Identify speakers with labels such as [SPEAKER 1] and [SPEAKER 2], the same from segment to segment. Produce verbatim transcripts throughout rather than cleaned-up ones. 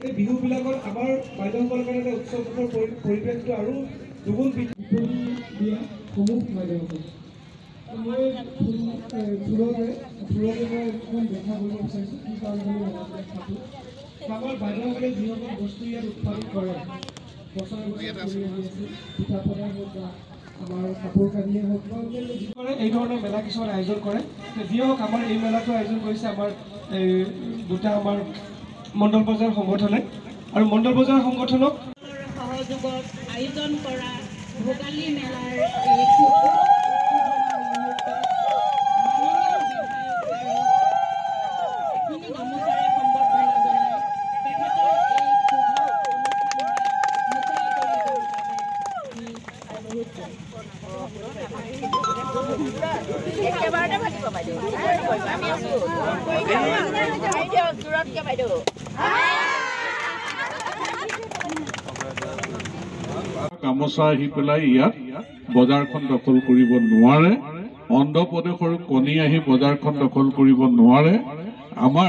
[SPEAKER 1] বিহুবিলাকত আমাৰ বাইদেউসকলৰ কাৰণে উৎসৱৰ পৰিৱেশটো আৰু দুগুণ বিপণী দিয়া সমূহ বাইদেউসকল মই ফুৰকে ফুৰকে মই অকণমান দেখা কৰিব বিচাৰিছোঁ কি কাৰণে মই থাকোঁ আমাৰ বাইদেউসকলে যিসকল বস্তু ইয়াত উৎপাদন কৰে বছৰে বছৰে কৰি আহি আছে পিঠা পনা হওক বা আমাৰ কাপোৰ কানিয়ে হওক বা যি কৰে এই ধৰণৰ মেলা কিছুমান আয়োজন কৰে যি হওক আমাৰ এই মেলাটো আয়োজন কৰিছে আমাৰ এই দুটা আমাৰ মণ্ডল বজাৰ সংগঠনে আৰু মণ্ডল বজাৰ সংগঠনক
[SPEAKER 2] সহযোগত আয়োজন কৰা ভোগালী মেলাৰ
[SPEAKER 3] গামোচা আহি পেলাই ইয়াত বজাৰখন দখল কৰিব নোৱাৰে অন্ধ্ৰপ্ৰদেশৰ কণী আহি বজাৰখন দখল কৰিব নোৱাৰে আমাৰ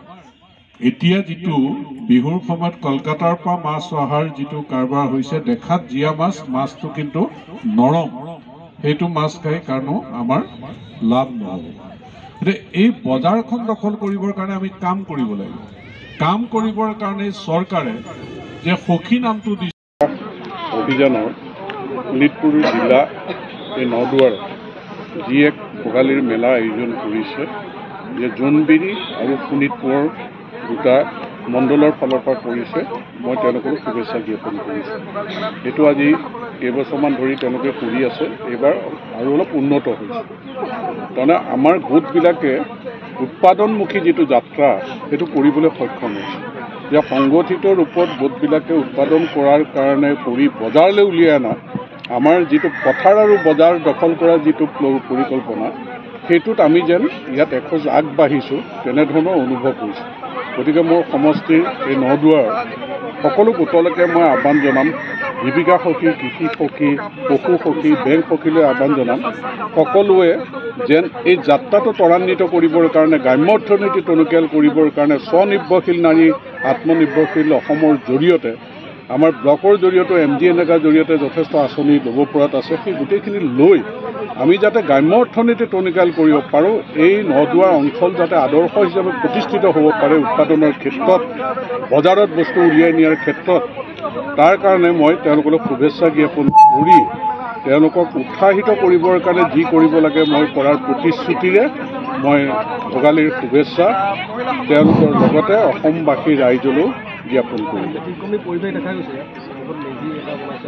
[SPEAKER 3] এতিয়া যিটো বিহুৰ সময়ত কলকাতাৰ পৰা মাছ অহাৰ যিটো কাৰবাৰ হৈছে দেখাত জিয়া মাছ মাছটো কিন্তু নৰম সেইটো মাছ খাই কাৰণেও আমাৰ লাভ নহ'ব গতিকে এই বজাৰখন দখল কৰিবৰ কাৰণে আমি কাম কৰিব লাগিব কাম কৰিবৰ কাৰণে চৰকাৰে যে সখী নামটো দিছে
[SPEAKER 4] অভিযানৰ শোণিতপুৰ জিলা এই নদুৱাৰ যি এক ভোগালীৰ মেলা আয়োজন কৰিছে যে জোনবিৰি আৰু শোণিতপুৰৰ দুটা মণ্ডলৰ ফালৰ পৰা কৰিছে মই তেওঁলোকক শুভেচ্ছা জ্ঞাপন কৰিছোঁ এইটো আজি কেইবছৰমান ধৰি তেওঁলোকে কৰি আছে এইবাৰ আৰু অলপ উন্নত হৈছে তাৰমানে আমাৰ গোটবিলাকে উৎপাদনমুখী যিটো যাত্ৰা সেইটো কৰিবলৈ সক্ষম হৈছে যে সংগঠিত ৰূপত গোটবিলাকে উৎপাদন কৰাৰ কাৰণে কৰি বজাৰলৈ উলিয়াই অনা আমাৰ যিটো পথাৰ আৰু বজাৰ দখল কৰাৰ যিটো পৰিকল্পনা সেইটোত আমি যেন ইয়াত এখোজ আগবাঢ়িছোঁ তেনেধৰণৰ অনুভৱ হৈছে গতিকে মোৰ সমষ্টিৰ এই নদুৱাৰ সকলো গোটলৈকে মই আহ্বান জনাম জীৱিকা সখী কৃষি সখী পশু সখী বেংক সখীলৈ আহ্বান জনাম সকলোৱে যেন এই যাত্ৰাটো ত্বৰান্বিত কৰিবৰ কাৰণে গ্ৰাম্য অৰ্থনীতি টনকিয়াল কৰিবৰ কাৰণে স্বনিৰ্ভৰশীল নাৰী আত্মনিৰ্ভৰশীল অসমৰ জৰিয়তে আমাৰ ব্লকৰ জৰিয়তে এম জি এনেকাৰ জৰিয়তে যথেষ্ট আঁচনি ল'ব পৰাত আছে সেই গোটেইখিনি লৈ আমি যাতে গ্ৰাম্য অৰ্থনীতি টনকিয়াল কৰিব পাৰোঁ এই নদুৱাৰ অঞ্চল যাতে আদৰ্শ হিচাপে প্ৰতিষ্ঠিত হ'ব পাৰে উৎপাদনৰ ক্ষেত্ৰত বজাৰত বস্তু উলিয়াই নিয়াৰ ক্ষেত্ৰত তাৰ কাৰণে মই তেওঁলোকক শুভেচ্ছা জ্ঞাপন কৰি তেওঁলোকক উৎসাহিত কৰিবৰ কাৰণে যি কৰিব লাগে মই কৰাৰ প্ৰতিশ্ৰুতিৰে মই ভোগালীৰ শুভেচ্ছা তেওঁলোকৰ লগতে অসমবাসী ৰাইজলৈও জ্ঞাপন কৰিলে
[SPEAKER 1] পৰিৱেশ দেখা গৈছে মেজি এটা বনাইছে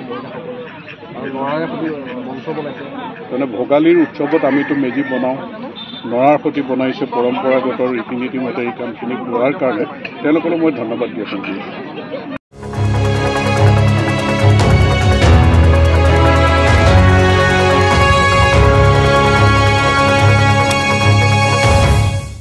[SPEAKER 4] মানে ভোগালীৰ উৎসৱত আমিতো মেজি বনাওঁ নৰাৰ সৈতে বনাইছে পৰম্পৰাগত ৰীতি নীতি মতে এই কামখিনি কৰাৰ কাৰণে তেওঁলোকলৈ মই ধন্যবাদ জ্ঞাপন কৰিছোঁ।